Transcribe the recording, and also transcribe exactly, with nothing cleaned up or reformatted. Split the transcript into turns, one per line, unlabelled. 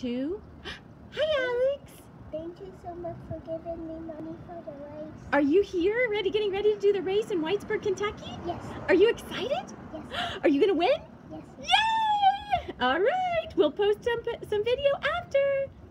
too. Hi, Alex.
Thank you so much for giving me money for the race.
Are you here, ready, getting ready to do the race in Whitesburg, Kentucky?
Yes.
Are you excited?
Yes.
Are you gonna win?
Yes.
Yay! All right, we'll post some some video after.